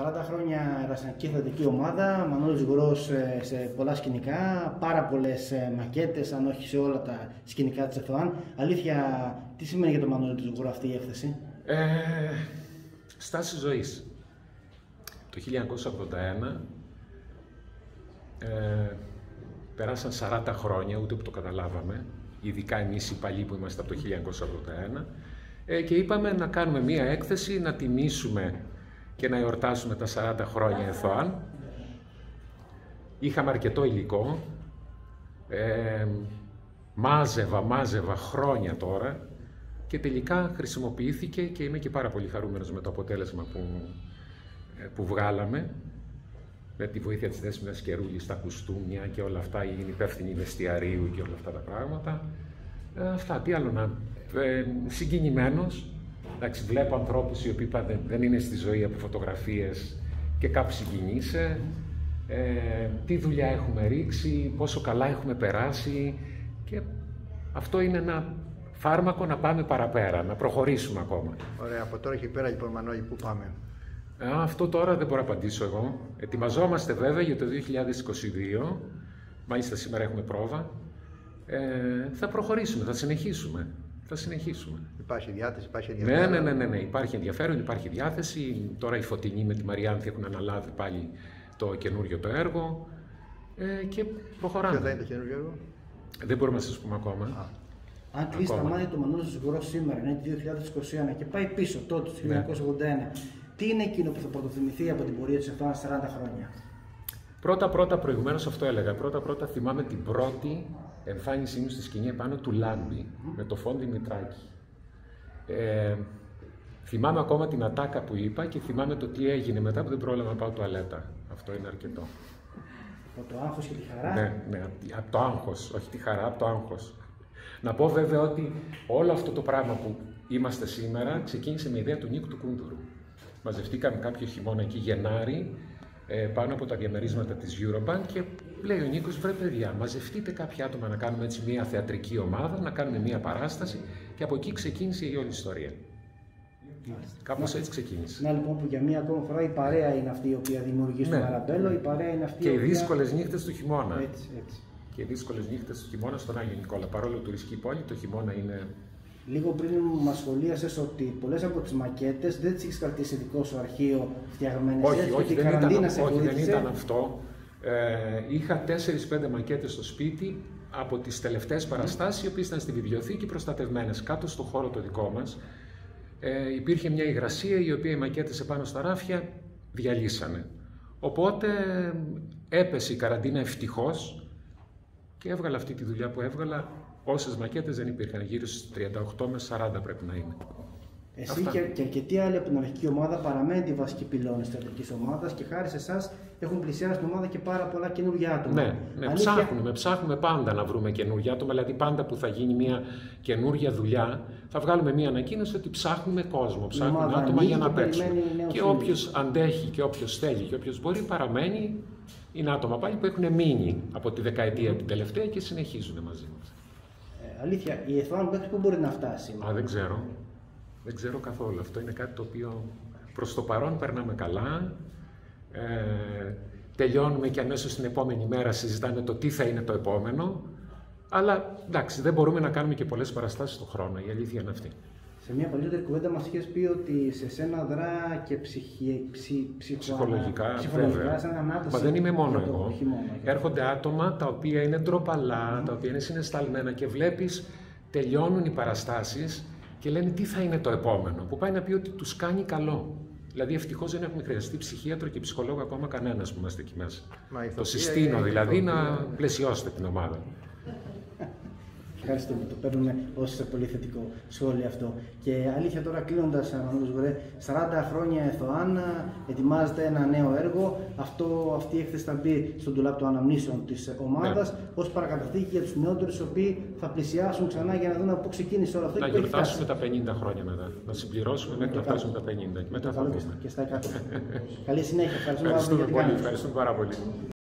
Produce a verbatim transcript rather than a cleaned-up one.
σαράντα χρόνια ερασιτεχνική θεατρική ομάδα, Μανώλης Γουρός σε πολλά σκηνικά, πάρα πολλές μακέτες, αν όχι σε όλα τα σκηνικά της ΕΘΟΑΝ. Αλήθεια, τι σημαίνει για τον Μανώλη του Γουρό αυτή η έκθεση? Ε, στάση ζωής. Το χίλια εννιακόσια ογδόντα ένα ε, περάσαν σαράντα χρόνια, ούτε που το καταλάβαμε, ειδικά εμείς οι παλιοί που είμαστε από το χίλια εννιακόσια ογδόντα ένα, ε, και είπαμε να κάνουμε μία έκθεση, να τιμήσουμε και να εορτάσουμε τα σαράντα χρόνια ΕΘΟΑΝ. Είχαμε αρκετό υλικό, ε, μάζευα, μάζευα χρόνια τώρα και τελικά χρησιμοποιήθηκε και είμαι και πάρα πολύ χαρούμενος με το αποτέλεσμα που, ε, που βγάλαμε. Με τη βοήθεια της Δέσποινας Κερούλης στα κουστούμια και όλα αυτά, η υπεύθυνη βεστιαρίου και όλα αυτά τα πράγματα. Ε, αυτά, τι άλλο να... Ε, συγκινημένος. Εντάξει, βλέπω ανθρώπους οι οποίοι δεν, δεν είναι στη ζωή από φωτογραφίες και κάπου συγκινείσαι. Ε, τι δουλειά έχουμε ρίξει, πόσο καλά έχουμε περάσει και αυτό είναι ένα φάρμακο να πάμε παραπέρα, να προχωρήσουμε ακόμα. Ωραία, από τώρα και πέρα λοιπόν Μανώλη, πού πάμε? Ε, αυτό τώρα δεν μπορώ να απαντήσω εγώ. Ετοιμαζόμαστε βέβαια για το δύο χιλιάδες είκοσι δύο, μάλιστα σήμερα έχουμε πρόβα. Ε, θα προχωρήσουμε, θα συνεχίσουμε. Θα συνεχίσουμε. Υπάρχει διάθεση, υπάρχει ενδιαφέρον. Ναι, ναι, ναι, ναι, ναι. Υπάρχει ενδιαφέρον, υπάρχει διάθεση. Τώρα η Φωτεινή με τη Μαριάνθη έχουν αναλάβει πάλι το καινούριο το έργο ε, και προχωράμε. Ποιο θα είναι το καινούριο έργο? Δεν μπορούμε να σας πούμε ακόμα. Α. Αν κλείσει τα μάτια του Μανώλης Γουρός σήμερα, είναι το δύο χιλιάδες είκοσι ένα και πάει πίσω τότε, το χίλια εννιακόσια ογδόντα ένα, ναι. Τι είναι εκείνο που θα πρωτοθυμηθεί από την πορεία της ΕΘΟΑΝ σαράντα χρόνια? Πρώτα-πρώτα, προηγουμένως αυτό έλεγα, πρώτα-πρώτα θυμάμαι την πρώτη εμφάνισή μου στη σκηνή επάνω του Λάμπη, mm. με το Φόντι Μητράκη. Ε, θυμάμαι ακόμα την ατάκα που είπα και θυμάμαι το τι έγινε μετά που δεν πρόλαβα να πάω τουαλέτα. Αυτό είναι αρκετό. Από το άγχος και τη χαρά. Ναι, ναι, από το άγχος, όχι τη χαρά, από το άγχος. Να πω βέβαια ότι όλο αυτό το πράγμα που είμαστε σήμερα ξεκίνησε με ιδέα του Νίκου του Κούντουρου. Μαζευτήκαμε κάποιο χειμώνα εκεί, Γενάρη, πάνω από τα διαμερίσματα της Eurobank και λέει ο Νίκος, βρε παιδιά, μαζευτείτε κάποια άτομα να κάνουμε έτσι μια θεατρική ομάδα, να κάνουμε μια παράσταση και από εκεί ξεκίνησε η όλη ιστορία. Κάπως έτσι ξεκίνησε. Να λοιπόν που για μία ακόμα φορά η παρέα είναι αυτή η οποία δημιουργεί στο Μαραμπέλο, η παρέα είναι αυτή και η οποία... οι δύσκολες νύχτες του χειμώνα. Έτσι, έτσι. Και οι δύσκολες νύχτες του χειμώνα στον Άγιο Νικόλα. Παρόλο τουριστική πόλη, το χειμώνα είναι... Λίγο πριν μας σχολίασες ότι πολλές από τις μακέτες δεν τις έχεις κρατήσει δικό σου αρχείο φτιαγμένες. Όχι, έτσι, όχι, δεν δεν, ήταν, σε όχι δεν ήταν αυτό. Ε, είχα τέσσερις πέντε μακέτες στο σπίτι από τις τελευταίες παραστάσεις, οι οποίες ήταν στη βιβλιοθήκη προστατευμένες κάτω στο χώρο το δικό μας. Ε, υπήρχε μια υγρασία η οποία οι μακέτες επάνω στα ράφια διαλύσανε. Οπότε έπεσε η καραντίνα ευτυχώς και έβγαλα αυτή τη δουλειά που έβγαλα. Όσες μακέτες δεν υπήρχαν, γύρω στις τριάντα οκτώ με σαράντα πρέπει να είναι. Εσύ και, και αρκετοί άλλοι από την αρχική ομάδα παραμένουν τη βασική πυλώνη της θεατρικής ομάδας και χάρη σε εσάς έχουν πλησιάσει την ομάδα και πάρα πολλά καινούργια άτομα. Ναι, ναι, Αλήθεια... ψάχνουμε, ψάχνουμε πάντα να βρούμε καινούργια άτομα, δηλαδή πάντα που θα γίνει μια καινούργια δουλειά θα βγάλουμε μια ανακοίνωση ότι ψάχνουμε κόσμο, ψάχνουμε άτομα για να παίξουν. Και όποιος αντέχει και όποιος θέλει και όποιος μπορεί παραμένει, είναι άτομα πάλι που έχουν μείνει από τη δεκαετία την τελευταία και συνεχίζουν μαζί μας. Αλήθεια, η ΕΘΟΑΝ μέχρι πού μπορεί να φτάσει? Α, δεν ξέρω. Δεν ξέρω καθόλου. Αυτό είναι κάτι το οποίο προς το παρόν περνάμε καλά. Ε, τελειώνουμε και αμέσως την επόμενη μέρα συζητάμε το τι θα είναι το επόμενο. Αλλά εντάξει, δεν μπορούμε να κάνουμε και πολλές παραστάσεις στον χρόνο. Η αλήθεια είναι αυτή. Σε μια παλιότερη κουβέντα μας είχες πει ότι σε σένα δρά και ψυχι... ψι... ψυχο... ψυχολογικά, ψυχολογικά σαν ανάταση. Μα δεν είμαι μόνο εγώ. Μόνο, Έρχονται άτομα τα οποία είναι ντροπαλά, mm. τα οποία είναι συναισθαλμένα και βλέπεις τελειώνουν οι παραστάσεις και λένε τι θα είναι το επόμενο. Που πάει να πει ότι τους κάνει καλό. Δηλαδή ευτυχώς δεν έχουμε χρειαστεί ψυχίατρο και ψυχολόγο ακόμα κανένας που είμαστε εκεί μέσα. Το συστήνω δηλαδή να πλαισιώσετε την ομάδα. Ευχαριστούμε, το παίρνουμε ως πολύ θετικό σχόλιο αυτό. Και αλήθεια τώρα κλείνοντας, Μανώλη Γουρέ, σαράντα χρόνια ΕΘΟΑΝ, ετοιμάζεται ένα νέο έργο. Αυτό, αυτή η έκθεση θα μπει στον ντουλάπ των αναμνήσεων της ομάδας, ναι. ως παρακαταθήκη για τους νεότερους, οι οποίοι θα πλησιάσουν ξανά για να δουν από πού ξεκίνησε όλο αυτό. Να γιορτάσουμε τα πενήντα χρόνια μετά. Να συμπληρώσουμε μέχρι να φτάσουμε τα πενήντα. Και μετά θα δούμε. Και στα εκατό. Καλή συνέχεια. Ευχαριστούμε πολύ. Ευχαριστούμε πάρα πολύ.